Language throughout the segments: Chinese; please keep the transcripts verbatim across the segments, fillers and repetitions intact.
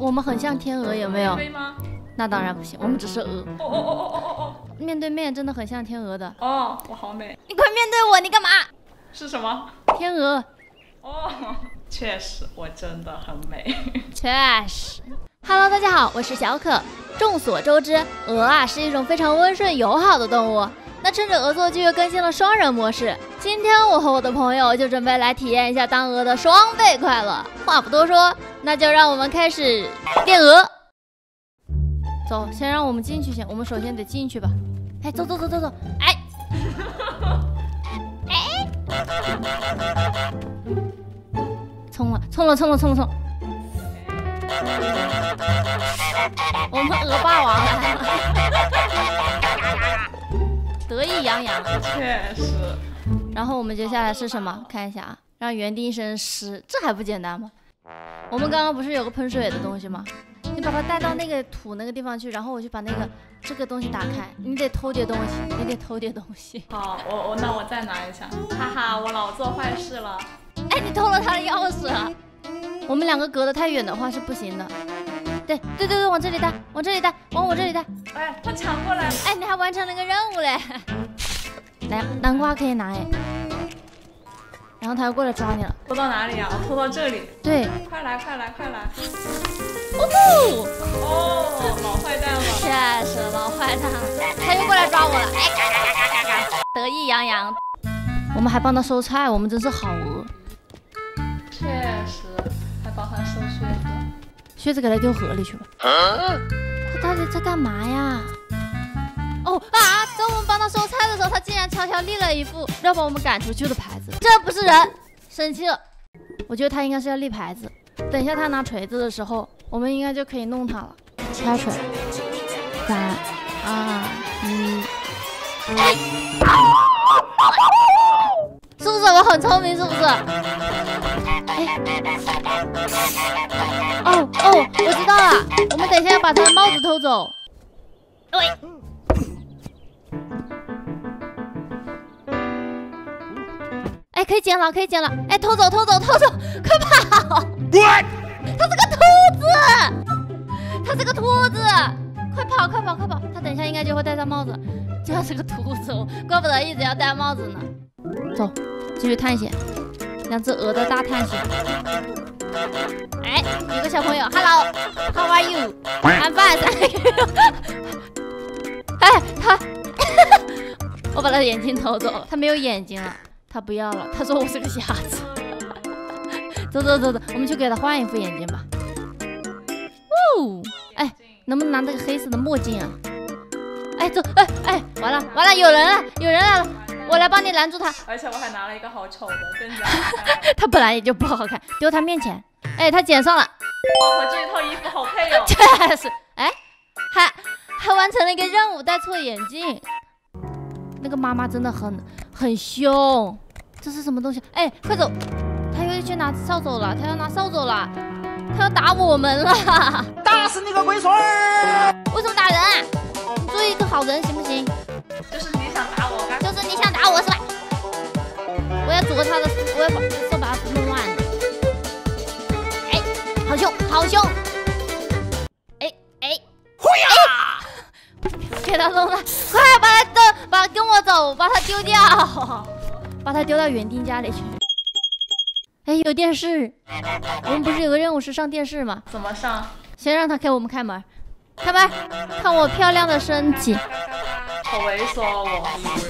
我们很像天鹅，有没有？ 飞吗？ 那当然不行，我们只是鹅。 哦哦哦哦哦哦！ 面对面真的很像天鹅的。 哦，我好美。 你快面对我，你干嘛？ 是什么？ 天鹅。 哦，确实，我真的很美。 确实。Hello， 大家好，我是小可。众所周知，鹅啊是一种非常温顺友好的动物。那趁着鹅座剧又更新了双人模式，今天我和我的朋友就准备来体验一下当鹅的双倍快乐。话不多说，那就让我们开始电鹅。走，先让我们进去先，我们首先得进去吧。哎，走走走走走，哎，哎，冲了冲了冲了冲了冲！我们鹅霸王来了，得意洋洋。 确实。 然后我们接下来是什么？看一下啊，让园丁生湿，这还不简单吗？我们刚刚不是有个喷水的东西吗？你把它带到那个土那个地方去，然后我去把那个这个东西打开。你得偷点东西，你得偷点东西。 好，我我那我再拿一下。哈哈，我老做坏事了。 哎，你偷了他的钥匙了。我们两个隔得太远的话是不行的。对对对对，往这里带，往这里带，往我这里带。 哎，他抢过来了。 哎，你还完成了个任务嘞。来，南瓜可以拿哎。然后他要过来抓你了。 拖到哪里啊？我拖到这里。 对。 快来快来快来！ 哦不！ 哦，老坏蛋了。 确实老坏蛋了，他又过来抓我了。哎，嘎嘎嘎嘎嘎，得意洋洋。我们还帮他收菜，我们真是好鹅。 确实，还帮他收靴子。 靴子给他丢河里去吧。他到底在干嘛呀？哦啊！在我们帮他收菜的时候，他竟然悄悄立了一副要把我们赶出去的牌子。这不是人，生气了。我觉得他应该是要立牌子。等一下他拿锤子的时候，我们应该就可以弄他了。开锤，三二一，哎！是不是我很聪明？是不是？哎，哦哦，我知道了，我们等一下要把他的帽子偷走。对。哎，可以捡了，可以捡了！哎，偷走，偷走，偷走，快跑！他是个兔子，他是个兔子，快跑，快跑，快跑！他等一下应该就会戴上帽子，就是个兔子哦，怪不得一直要戴帽子呢。走，继续探险，两只鹅的大探险。哎，有个小朋友 ，Hello，How are you？I'm fine。哎，他，我把他的眼睛偷走了，他没有眼睛了。他不要了，他说我是个瞎子。走走走走，我们去给他换一副眼镜吧。哦，哎，能不能拿这个黑色的墨镜啊？哎，走，哎哎，完了完了，有人了，有人来了，我来帮你拦住他。 而且我还拿了一个好丑的，更加他本来也就不好看，丢他面前。哎，他捡上了。 哇，和这套衣服好配哦。 确实，哎，还还完成了一个任务，戴错眼镜。那个妈妈真的很很凶，这是什么东西？哎，快走！他又去拿扫帚了，他要拿扫帚了，他要打我们了！ 打死你个龟孙儿！ 为什么打人啊？做一个好人行不行？ 就是你想打我， 就是你想打我是吧？我要啄他的，我要把手把他弄烂。哎，好凶，好凶！哎哎， 呼呀！ 给他弄了，快把他丢，把跟我走，把他丢掉，把他丢到园丁家里去。哎，有电视，我们不是有个任务是上电视吗？ 怎么上？ 先让他给我们开门，开门，看我漂亮的身体。 好猥琐哦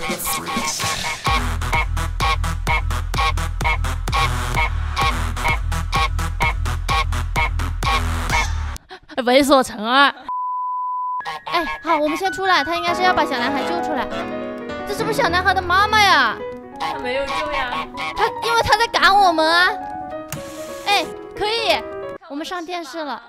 我。猥琐成二。哎，好，我们先出来，他应该是要把小男孩救出来。这是不是小男孩的妈妈呀？ 他没有救呀。 他因为他在赶我们啊。哎，可以，我们上电视了。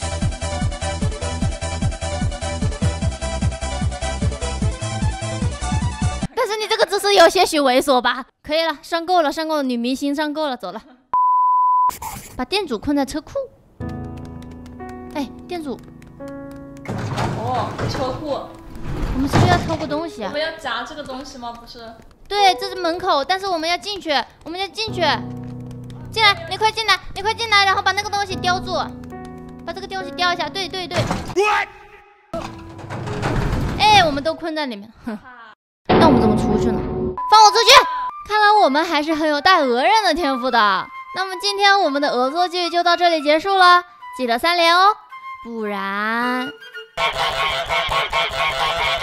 但是你这个姿势有些许猥琐吧？可以了，上够了，上够了，女明星上够了，走了。把店主困在车库。哎，店主。 哦，车库。 我们是不是要偷个东西啊？ 我们要夹这个东西吗？不是。 对，这是门口，但是我们要进去，我们要进去。进来，你快进来，你快进来，然后把那个东西叼住，把把这个东西叼一下。对对对。哎，我们都困在里面。哼，那我们怎么出去呢？放我出去！看来我们还是很有带鹅人的天赋的。那么今天我们的鹅作剧就到这里结束了，记得三连哦，不然。